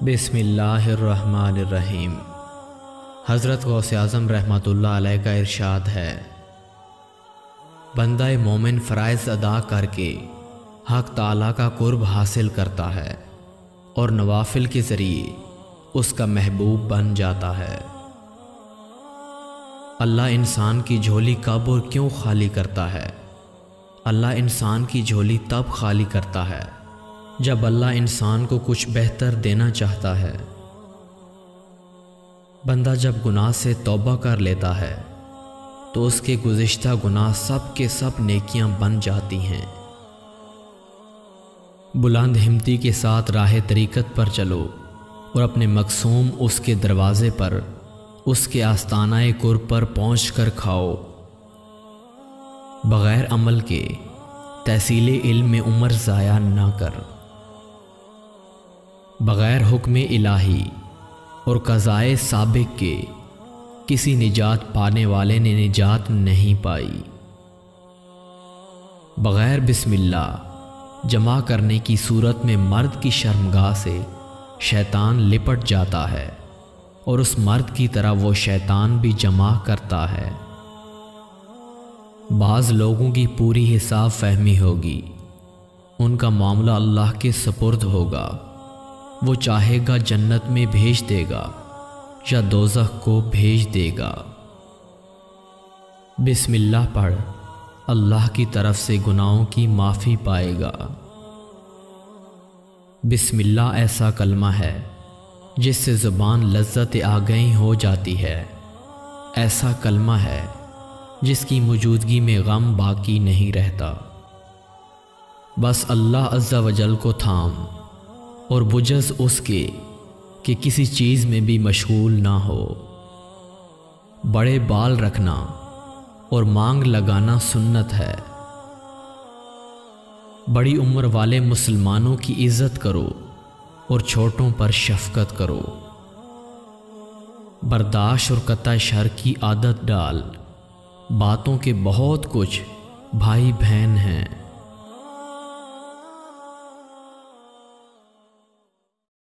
बिस्मिल्लाहिर्रहमानिर्रहीम। हज़रत गौसे आज़म रहमतुल्लाह अलैह का इरशाद है, बंदा मोमिन फ़राइज़ अदा करके हक़ ताला का कुर्ब हासिल करता है और नवाफिल के ज़रिए उसका महबूब बन जाता है। अल्लाह इंसान की झोली कब और क्यों खाली करता है? अल्लाह इंसान की झोली तब खाली करता है जब अल्लाह इंसान को कुछ बेहतर देना चाहता है। बंदा जब गुनाह से तौबा कर लेता है तो उसके गुज़िश्ता गुनाह सब के सब नेकियां बन जाती हैं। बुलंद हिम्मती के साथ राह तरीक़त पर चलो और अपने मकसूम उसके दरवाज़े पर, उसके आस्तानाए कुर्ब पर पहुँच कर खाओ। बग़ैर अमल के तहसीले इल्म में उम्र ज़ाया ना कर। बग़ैर हुक्म इलाही और क़ज़ाए साबिक़ के किसी निजात पाने वाले ने निजात नहीं पाई। बग़ैर बिस्मिल्लाह जमा करने की सूरत में मर्द की शर्मगाह से शैतान लिपट जाता है और उस मर्द की तरह वो शैतान भी जमा करता है। बाज़ लोगों की पूरी हिसाब फहमी होगी, उनका मामला अल्लाह के सुपुर्द होगा। वो चाहेगा जन्नत में भेज देगा या दोज़ख को भेज देगा। बिस्मिल्लाह पढ़, अल्लाह की तरफ से गुनाहों की माफ़ी पाएगा। बिस्मिल्लाह ऐसा कलमा है जिससे ज़ुबान लज्जत आगई हो जाती है। ऐसा कलमा है जिसकी मौजूदगी में गम बाकी नहीं रहता। बस अल्लाह अज़्ज़ा वजल को थाम और बुजज़ उसके कि किसी चीज़ में भी मशगूल ना हो। बड़े बाल रखना और मांग लगाना सुन्नत है। बड़ी उम्र वाले मुसलमानों की इज़्ज़त करो और छोटों पर शफ़क़त करो। बर्दाश्त और कतई शर की आदत डाल। बातों के बहुत कुछ भाई बहन हैं,